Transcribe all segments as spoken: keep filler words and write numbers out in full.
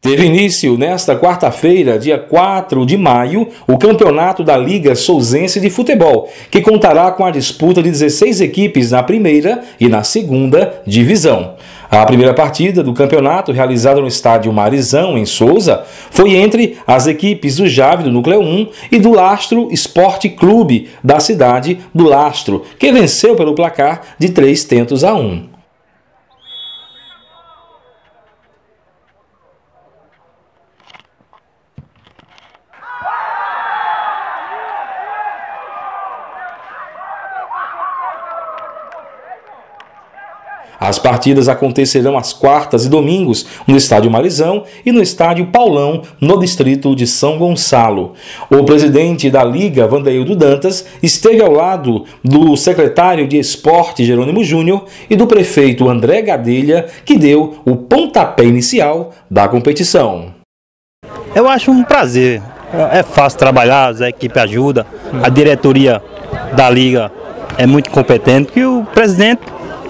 Teve início nesta quarta-feira, dia quatro de maio, o campeonato da Liga Souzense de Futebol, que contará com a disputa de dezesseis equipes na primeira e na segunda divisão. A primeira partida do campeonato, realizada no estádio Marizão, em Souza, foi entre as equipes do Jave do Núcleo um e do Lastro Esporte Clube, da cidade do Lastro, que venceu pelo placar de três tentos a um. As partidas acontecerão às quartas e domingos no Estádio Marizão e no Estádio Paulão, no distrito de São Gonçalo. O presidente da Liga, Vandeildo Dantas, esteve ao lado do secretário de Esporte, Jerônimo Júnior, e do prefeito André Gadelha, que deu o pontapé inicial da competição. Eu acho um prazer. É fácil trabalhar, a equipe ajuda, a diretoria da Liga é muito competente, porque o presidente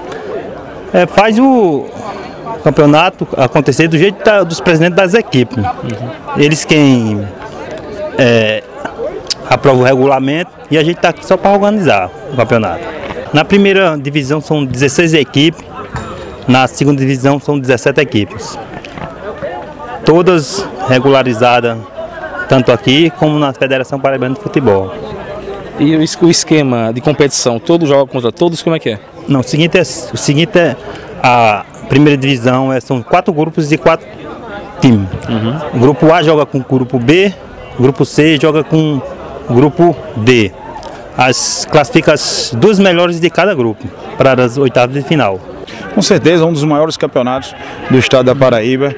É, faz o campeonato acontecer do jeito da, dos presidentes das equipes. Uhum. Eles quem é, aprova o regulamento e a gente está aqui só para organizar o campeonato. Na primeira divisão são dezesseis equipes, na segunda divisão são dezessete equipes. Todas regularizadas, tanto aqui como na Federação Paraibana de Futebol. E o esquema de competição, todos jogam contra todos, como é que é? Não, o seguinte é, o seguinte é a primeira divisão é, são quatro grupos de quatro times. Uhum. O grupo A joga com o grupo B, o grupo C joga com o grupo D. As classifica as duas melhores de cada grupo para as oitavas de final. Com certeza, um dos maiores campeonatos do estado da Paraíba.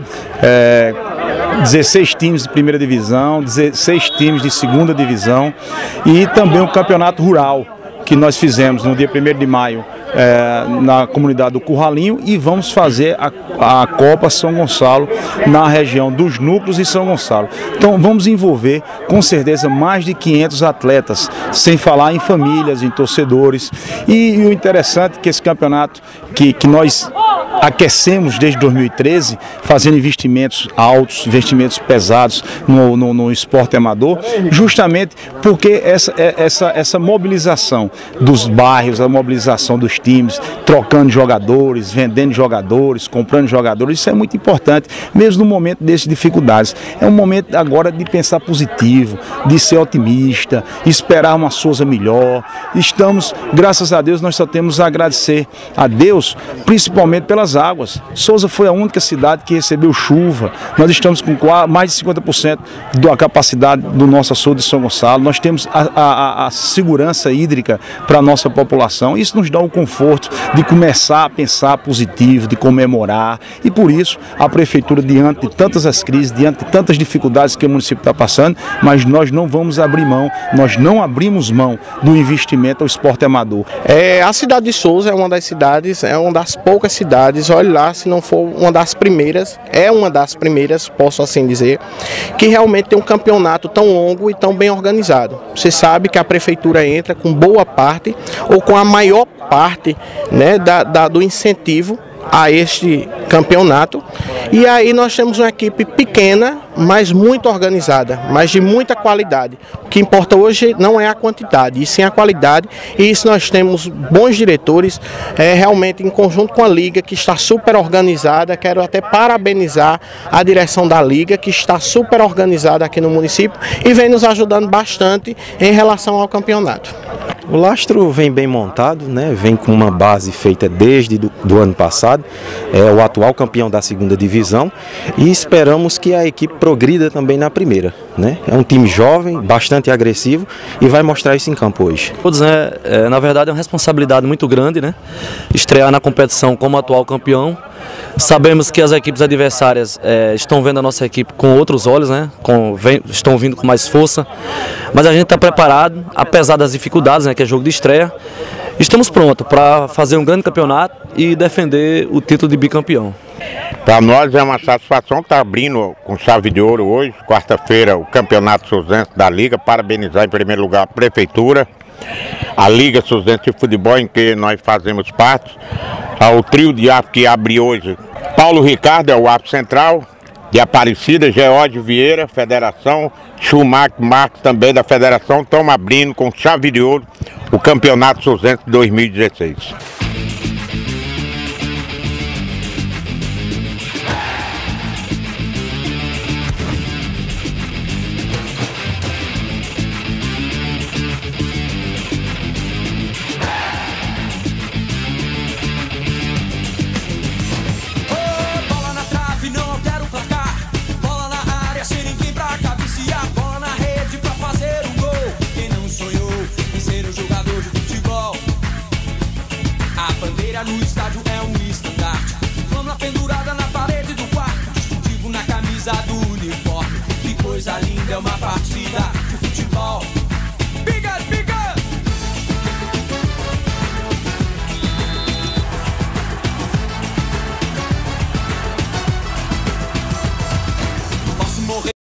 É, dezesseis times de primeira divisão, dezesseis times de segunda divisão e também um campeonato rural que nós fizemos no dia primeiro de maio é, na comunidade do Curralinho, e vamos fazer a, a Copa São Gonçalo na região dos núcleos e São Gonçalo. Então vamos envolver com certeza mais de quinhentos atletas, sem falar em famílias, em torcedores. E, e o interessante é que esse campeonato que, que nós aquecemos desde dois mil e treze, fazendo investimentos altos, investimentos pesados no, no, no esporte amador, justamente porque essa, essa, essa mobilização dos bairros, a mobilização dos times, trocando jogadores, vendendo jogadores, comprando jogadores, isso é muito importante, mesmo no momento dessas dificuldades. É um momento agora de pensar positivo, de ser otimista, esperar uma Souza melhor. Estamos, graças a Deus, nós só temos a agradecer a Deus, principalmente pelas águas. Souza foi a única cidade que recebeu chuva. Nós estamos com mais de cinquenta por cento da capacidade do nosso açude de São Gonçalo. Nós temos a, a, a segurança hídrica para a nossa população. Isso nos dá o conforto de começar a pensar positivo, de comemorar. E por isso a prefeitura, diante de tantas as crises, diante de tantas dificuldades que o município está passando, mas nós não vamos abrir mão, nós não abrimos mão do investimento ao esporte amador. É, a cidade de Souza é uma das cidades, é uma das poucas cidades, olhe lá, se não for uma das primeiras, é uma das primeiras, posso assim dizer, que realmente tem um campeonato tão longo e tão bem organizado. Você sabe que a prefeitura entra com boa parte, ou com a maior parte, né, da, da, do incentivo a este campeonato, e aí nós temos uma equipe pequena, mas muito organizada, mas de muita qualidade. O que importa hoje não é a quantidade, e sim a qualidade, e isso nós temos bons diretores, é, realmente em conjunto com a Liga, que está super organizada. Quero até parabenizar a direção da Liga, que está super organizada aqui no município e vem nos ajudando bastante em relação ao campeonato. O Lastro vem bem montado, né? Vem com uma base feita desde do, do ano passado, é o atual campeão da segunda divisão, e esperamos que a equipe progrida também na primeira, né? É um time jovem, bastante agressivo, e vai mostrar isso em campo hoje. Todos, né? É, na verdade é uma responsabilidade muito grande, né? Estrear na competição como atual campeão. Sabemos que as equipes adversárias é, estão vendo a nossa equipe com outros olhos, né? Com, vem, estão vindo com mais força, mas a gente está preparado, apesar das dificuldades, né? Que é jogo de estreia. Estamos prontos para fazer um grande campeonato e defender o título de bicampeão. Para nós é uma satisfação que está abrindo com chave de ouro hoje, quarta-feira, o Campeonato Souzense da Liga. Parabenizar em primeiro lugar a Prefeitura, a Liga Souzense de Futebol, em que nós fazemos parte, ao trio de árbitros que abre hoje. Paulo Ricardo é o árbitro central, de Aparecida, Geórgio Vieira, Federação, Schumacher Marcos também da Federação, estão abrindo com chave de ouro o Campeonato Souzense dois mil e dezesseis. No estádio é um estandarte, flama pendurada na parede do quarto, distintivo na camisa do uniforme. Que coisa linda, é uma partida de futebol.